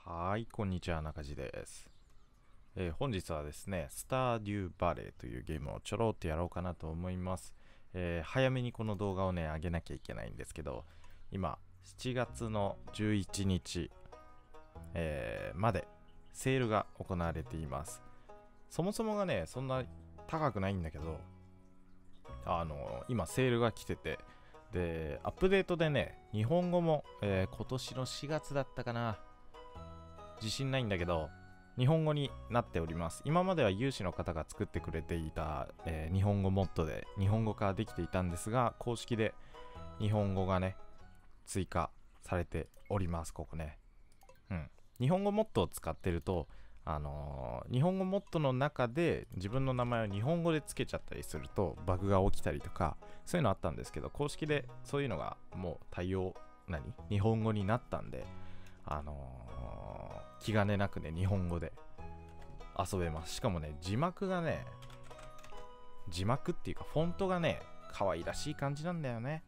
はい、こんにちは、中地です。本日はですね、スターデューバレーというゲームをちょろっとやろうかなと思います。早めにこの動画をね、上げなきゃいけないんですけど、今、7月の11日、までセールが行われています。そもそもがね、そんな高くないんだけど、今セールが来てて、で、アップデートでね、日本語も、今年の4月だったかな、自信ないんだけど日本語になっております。今までは有志の方が作ってくれていた、日本語モッドで日本語化できていたんですが、公式で日本語がね追加されております。ここね、日本語モッドを使ってると日本語モッドの中で自分の名前を日本語でつけちゃったりするとバグが起きたりとか、そういうのあったんですけど、公式でそういうのがもう対応日本語になったんで、気兼ねなくね、日本語で遊べます。しかもね、字幕っていうか、フォントがね、可愛らしい感じなんだよね。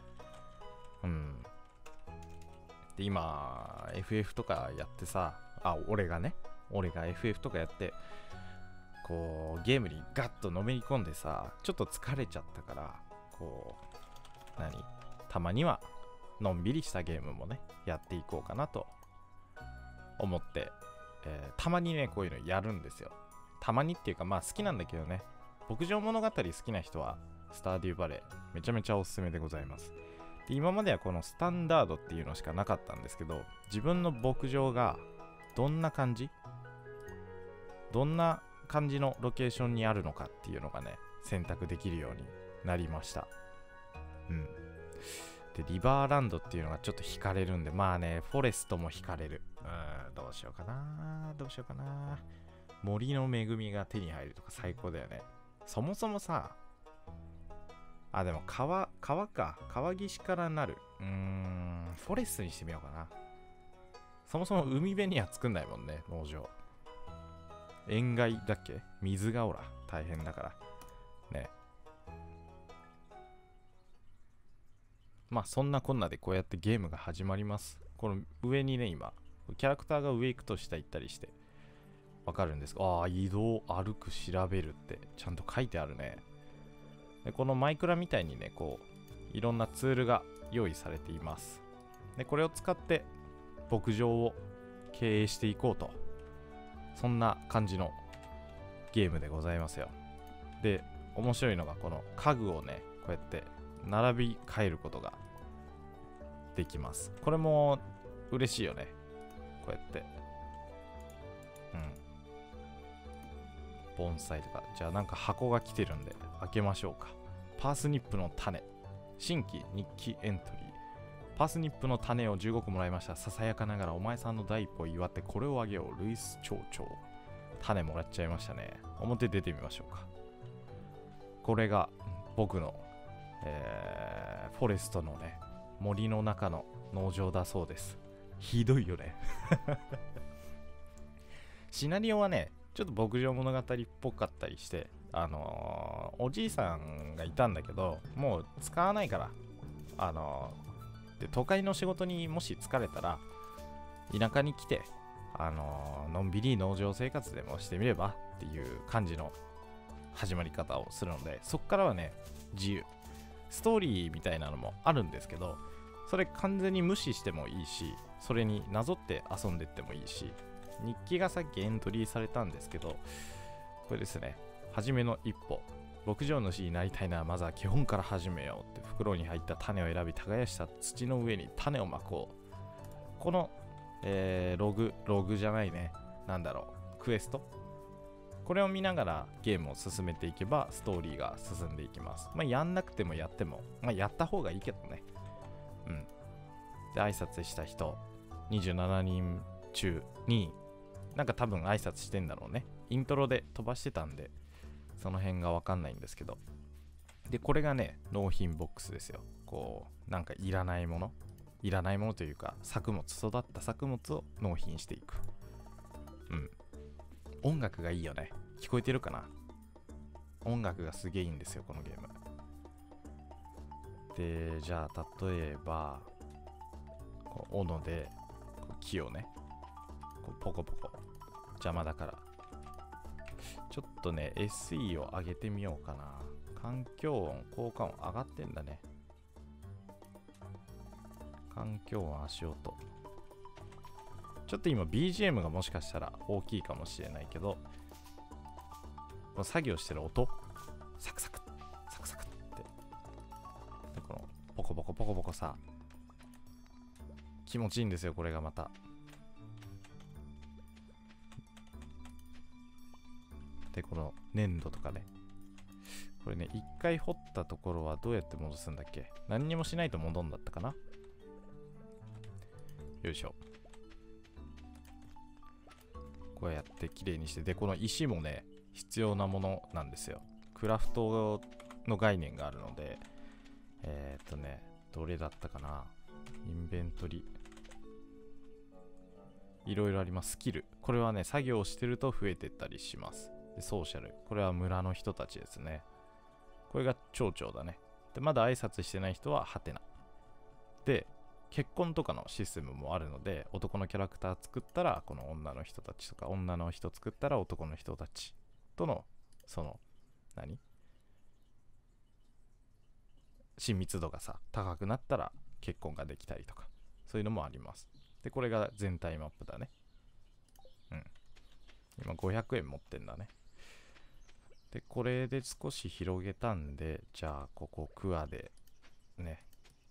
で、今、FF とかやってさ、俺が FF とかやって、こう、ゲームにガッとのめり込んでさ、ちょっと疲れちゃったから、こう、たまには、のんびりしたゲームもね、やっていこうかなと思って、たまにねこういうのやるんですよ。たまにっていうか、好きなんだけどね、牧場物語好きな人はスターデューバレーめちゃめちゃおすすめでございます。で、今まではこのスタンダードっていうのしかなかったんですけど、自分の牧場がどんな感じのロケーションにあるのかっていうのがね選択できるようになりました。で、リバーランドっていうのがちょっと惹かれるんで、フォレストも惹かれる。どうしようかな。森の恵みが手に入るとか最高だよね。そもそもさ、でも川岸からなる。フォレストにしてみようかな。そもそも海辺には作んないもんね、農場。塩害だっけ？水が大変だから。ね。そんなこんなでこうやってゲームが始まります。この上にね、今、キャラクターが上行くと下行ったりして、わかるんですか？移動、歩く、調べるってちゃんと書いてあるね。で、このマイクラみたいにね、こう、いろんなツールが用意されています。で、これを使って牧場を経営していこうと。そんな感じのゲームでございますよ。で、面白いのがこの家具をね、こうやって並び替えることができます。これも嬉しいよね。こうやって。盆栽とか。じゃあなんか箱が来てるんで開けましょうか。パースニップの種。新規日記エントリー。パースニップの種を15個もらいました。ささやかながらお前さんの第一歩を祝ってこれをあげよう。ルイス町長。種もらっちゃいましたね。表出てみましょうか。これが僕の、フォレストのね、森の中の農場だそうです。ひどいよね。シナリオはね、ちょっと牧場物語っぽかったりして、おじいさんがいたんだけど、もう使わないから、で、都会の仕事にもし疲れたら、田舎に来て、のんびり農場生活でもしてみればっていう感じの始まり方をするので、そっからはね、自由。ストーリーみたいなのもあるんですけど、それ完全に無視してもいいし、それになぞって遊んでってもいいし、日記がさっきエントリーされたんですけど、これですね、初めの一歩。牧場主になりたいならまずは基本から始めようって、袋に入った種を選び耕した土の上に種をまこう。この、ログじゃないね、クエスト、これを見ながらゲームを進めていけばストーリーが進んでいきます。やんなくてもやっても、やった方がいいけどね。で、挨拶した人27人中に多分挨拶してんだろうね。イントロで飛ばしてたんでその辺がわかんないんですけど、で、これがね、納品ボックスですよ。こう、いらないものというか、育った作物を納品していく。音楽がいいよね。聞こえてるかな？音楽がすげえいいんですよ、このゲーム。で、じゃあ、例えば、こう斧で木をね、 こうポコポコ邪魔だから。ちょっとね SE を上げてみようかな。環境音効果音上がってんだね。環境音足音。ちょっと今 BGM がもしかしたら大きいかもしれないけど、この作業してる音、サクサクサクサクって、でこのポコポコポコポコさ、気持ちいいんですよこれがまた。でこの粘土とかね、これね一回掘ったところはどうやって戻すんだっけ。何にもしないと戻んだったかな。よいしょ。こうやってきれいにして、でこの石もね必要なものなんですよ。クラフトの概念があるので、どれだったかな。インベントリいろいろあります。スキル、これはね作業をしてると増えてったりします。でソーシャル、これは村の人たちですね。これが町長だね。でまだ挨拶してない人はハテナで、結婚とかのシステムもあるので、男のキャラクター作ったらこの女の人たちとか、女の人作ったら男の人たちとのその親密度がさ高くなったら結婚ができたりとか、そういうのもあります。でこれが全体マップだね。今500円持ってんだね。でこれで少し広げたんで、じゃあここクワでね、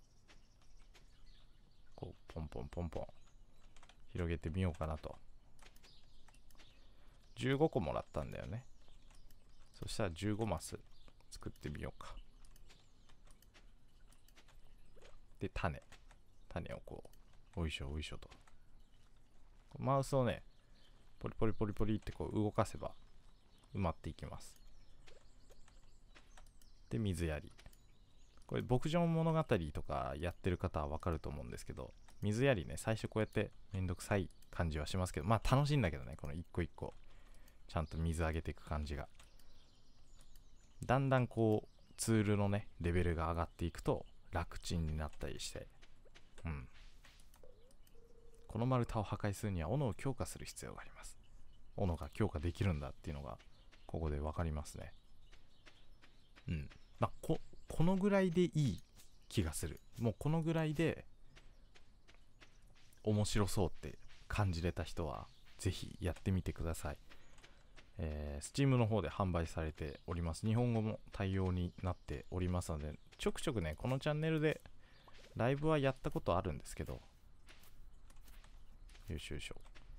こうポンポンポンポン広げてみようかなと。15個もらったんだよね。そしたら15マス作ってみようか。で種をこうおいしょおいしょと、マウスをねポリポリポリポリってこう動かせば埋まっていきます。で水やり、これ牧場物語とかやってる方はわかると思うんですけど、水やりね最初こうやってめんどくさい感じはしますけど、まあ楽しいんだけどね、この一個一個ちゃんと水あげていく感じが。だんだんこうツールのねレベルが上がっていくと楽ちんになったりして、この丸太を破壊するには斧を強化する必要があります。斧が強化できるんだっていうのがここで分かりますね。まあこのぐらいでいい気がする。もうこのぐらいで面白そうって感じれた人はぜひやってみてください。Steam の方で販売されております。日本語も対応になっておりますので、ちょくちょくねこのチャンネルでライブはやったことあるんですけど、よいしょよいしょ、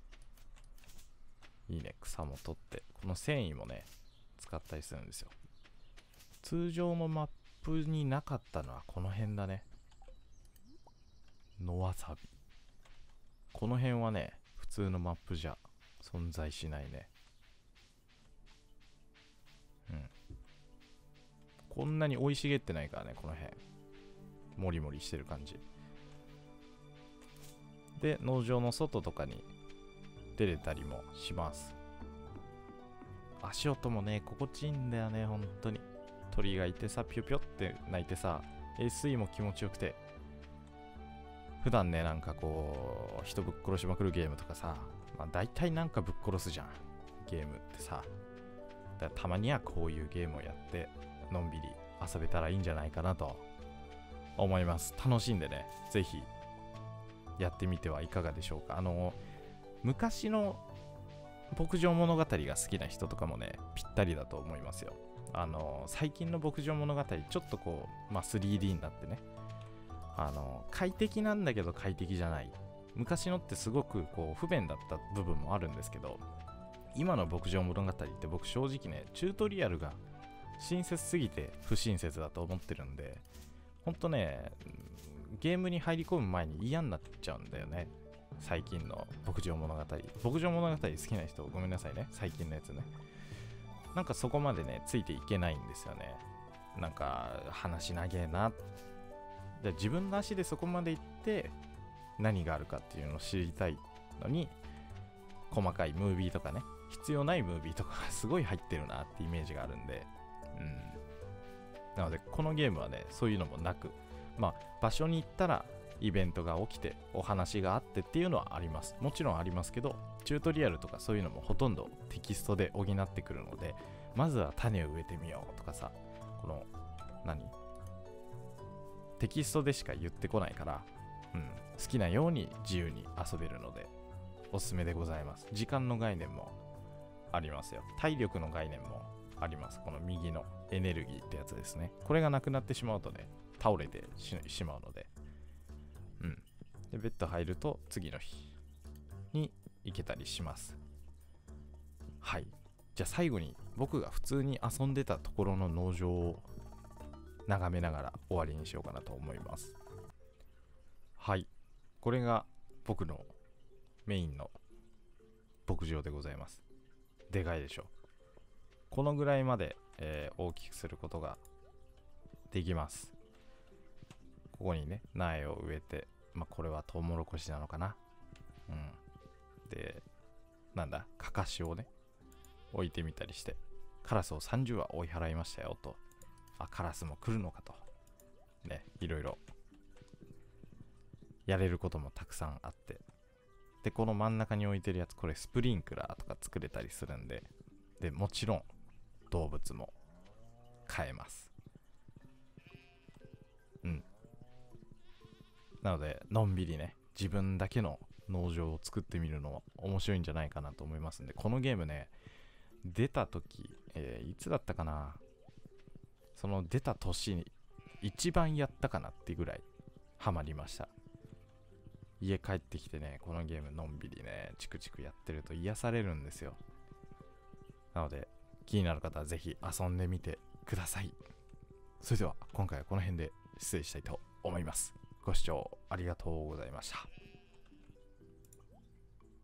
いいね。草も取って、この繊維もね使ったりするんですよ。通常のマップになかったのはこの辺だね。野わさび、この辺はね普通のマップじゃ存在しないね。こんなに生い茂ってないからね、この辺モリモリしてる感じで、農場の外とかに出れたりもします。足音もね心地いいんだよね、本当に。鳥がいてさ、ぴょぴょって鳴いてさ、 SE も気持ちよくて、普段ねなんかこう人ぶっ殺しまくるゲームとかさ、まあ大体なんかぶっ殺すじゃんゲームってさ。だからたまにはこういうゲームをやってのんびり遊べたらいいんじゃないかなと思います。楽しんでねぜひやってみてはいかがでしょうか。昔の牧場物語が好きな人とかもねぴったりだと思いますよ。最近の牧場物語ちょっとこう、3D になってね、快適なんだけど快適じゃない。昔のってすごくこう不便だった部分もあるんですけど、今の牧場物語って僕正直ねチュートリアルが親切すぎて不親切だと思ってるんで、ほんとねゲームに入り込む前に嫌になっちゃうんだよね、最近の牧場物語。牧場物語好きな人ごめんなさいね、最近のやつね。なんかそこまでねついていけないんですよね。なんか話長えな。で自分の足でそこまで行って何があるかっていうのを知りたいのに、細かいムービーとかね、必要ないムービーとかがすごい入ってるなってイメージがあるんで、なのでこのゲームはねそういうのもなく、場所に行ったらイベントが起きてお話があってっていうのはあります。もちろんありますけど、チュートリアルとかそういうのもほとんどテキストで補ってくるので、まずは種を植えてみようとかさ、このテキストでしか言ってこないから、好きなように自由に遊べるのでおすすめでございます。時間の概念もありますよ。体力の概念もあります。この右のエネルギーってやつですね。これがなくなってしまうとね、倒れてしまうので、でベッド入ると次の日に行けたりします。はい。じゃあ最後に僕が普通に遊んでたところの農場を眺めながら終わりにしようかなと思います。はい。これが僕のメインの牧場でございます。でかいでしょ。このぐらいまで、大きくすることができます。ここにね、苗を植えて、これはトウモロコシなのかな。で、かかしをね、置いてみたりして、カラスを30羽追い払いましたよと。カラスも来るのかと。ね、いろいろやれることもたくさんあって。で、この真ん中に置いてるやつ、これスプリンクラーとか作れたりするんで、で、もちろん動物も飼えます。なので、のんびりね、自分だけの農場を作ってみるのは面白いんじゃないかなと思いますんで、このゲームね、出た時、いつだったかな、その出た年に一番やったかなってぐらいハマりました。家帰ってきてね、このゲームのんびりね、チクチクやってると癒されるんですよ。なので、気になる方はぜひ遊んでみてください。それでは今回はこの辺で失礼したいと思います。ご視聴ありがとうございました。